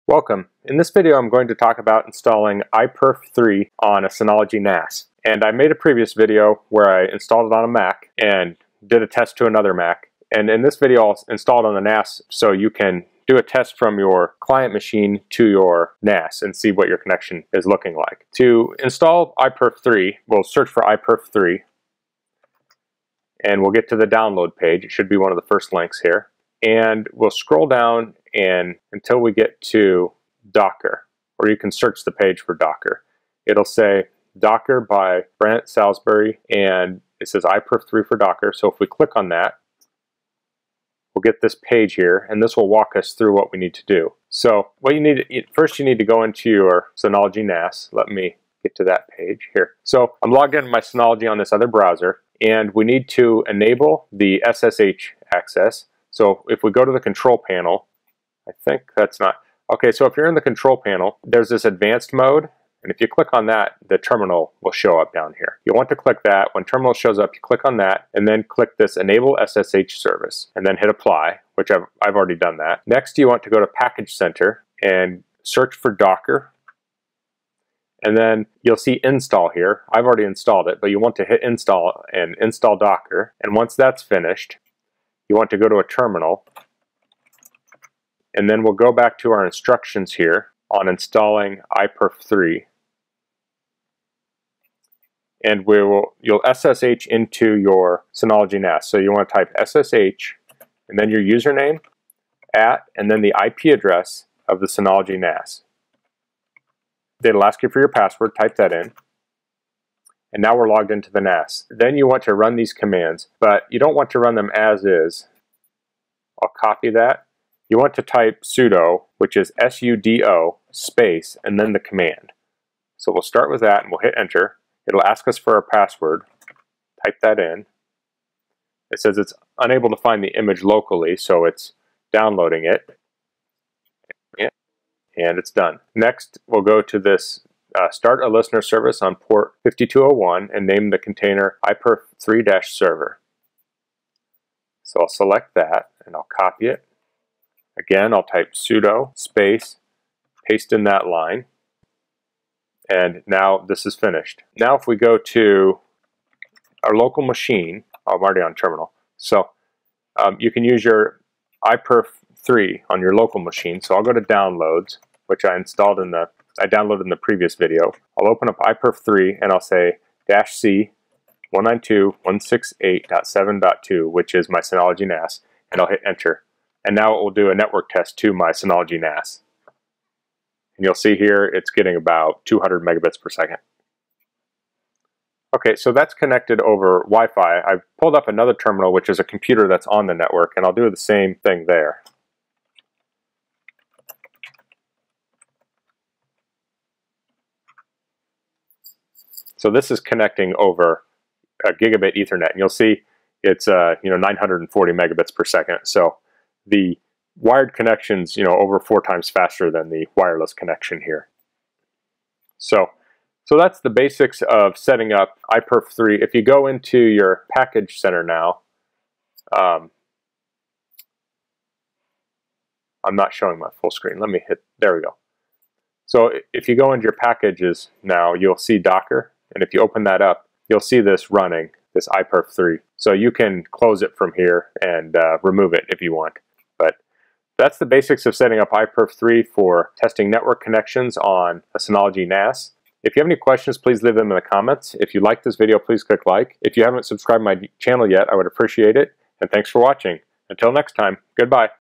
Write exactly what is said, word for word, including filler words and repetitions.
Welcome. In this video I'm going to talk about installing i perf three on a Synology N A S. And I made a previous video where I installed it on a Mac and did a test to another Mac. And in this video I'll install it on the N A S so you can do a test from your client machine to your N A S and see what your connection is looking like. To install i perf three, we'll search for i perf three and we'll get to the download page. It should be one of the first links here. And we'll scroll down and until we get to Docker, or you can search the page for Docker. It'll say Docker by Brent Salisbury, and it says i perf three for Docker. So if we click on that, we'll get this page here, and this will walk us through what we need to do. So what you need to, first you need to go into your Synology N A S. Let me get to that page here. So I'm logged into my Synology on this other browser, and we need to enable the S S H access. So if we go to the control panel, I think that's not, okay, so if you're in the control panel, there's this advanced mode, and if you click on that, the terminal will show up down here. You want to click that. When terminal shows up, you click on that, and then click this Enable S S H Service, and then hit Apply, which I've, I've already done that. Next, you want to go to Package Center and search for Docker, and then you'll see Install here. I've already installed it, but you want to hit Install and install Docker, and once that's finished, you want to go to a terminal, and then we'll go back to our instructions here on installing i perf three, and we will you'll S S H into your Synology N A S. So you want to type S S H and then your username at and then the I P address of the Synology N A S. It'll ask you for your password. Type that in. And now we're logged into the N A S. Then you want to run these commands, but you don't want to run them as is. I'll copy that. You want to type sudo, which is S U D O space, and then the command. So we'll start with that and we'll hit enter. It'll ask us for our password. Type that in. It says it's unable to find the image locally, so it's downloading it. And it's done. Next, we'll go to this Uh, start a listener service on port fifty-two oh one and name the container i perf three server. So I'll select that and I'll copy it. Again, I'll type sudo space, paste in that line, and now this is finished. Now if we go to our local machine, I'm already on terminal, so um, you can use your i perf three on your local machine. So I'll go to downloads, which I installed in the I downloaded in the previous video. I'll open up i perf three and I'll say dash C one ninety-two dot one sixty-eight dot seven dot two, which is my Synology N A S, and I'll hit enter. And now it will do a network test to my Synology N A S. And you'll see here it's getting about two hundred megabits per second. Okay, so that's connected over Wi-Fi. I've pulled up another terminal, which is a computer that's on the network, and I'll do the same thing there. So this is connecting over a gigabit Ethernet, and you'll see it's uh, you know nine hundred forty megabits per second. So the wired connection's you know over four times faster than the wireless connection here. So so that's the basics of setting up i perf three. If you go into your package center now, um, I'm not showing my full screen. Let me hit. There we go. So if you go into your packages now, you'll see Docker. And if you open that up, you'll see this running, this i perf three. So you can close it from here and uh, remove it if you want. But that's the basics of setting up i perf three for testing network connections on a Synology N A S. If you have any questions, please leave them in the comments. If you like this video, please click like. If you haven't subscribed to my channel yet, I would appreciate it. And thanks for watching. Until next time, goodbye.